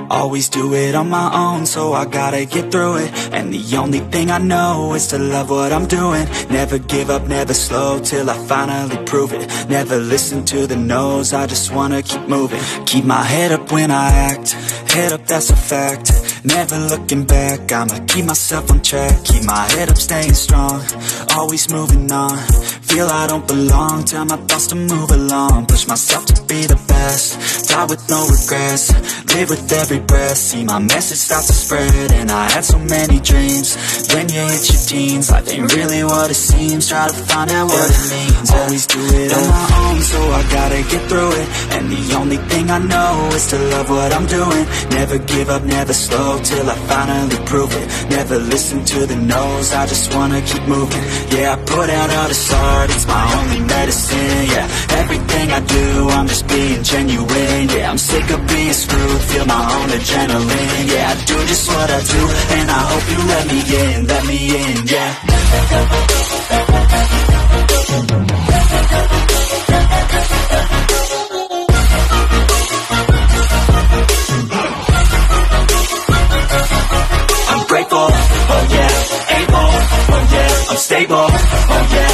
Always do it on my own, so I gotta get through it. And the only thing I know is to love what I'm doing. Never give up, never slow, till I finally prove it. Never listen to the no's, I just wanna keep moving. Keep my head up when I act, head up, that's a fact. Never looking back, I'ma keep myself on track. Keep my head up, staying strong, always moving on. Feel I don't belong, tell my thoughts to move along. Push myself to be the best, die with no regrets. Live with every breath, see my message start to spread. And I had so many dreams, when you hit your teens, life ain't really what it seems. Try to find out what it means. Always do it on my own, so I gotta get through it. And the only thing I know is to love what I'm doing. Never give up, never slow, till I finally prove it. Never listen to the no's, I just wanna keep moving. Yeah, I put out all this art, it's my only medicine. Yeah, everything I do, I'm just being genuine. Yeah, I'm sick of being screwed, feel my own adrenaline. Yeah, I do just what I do, and I hope you let me in, yeah. I'm grateful, oh yeah, able, oh yeah, I'm stable, oh yeah.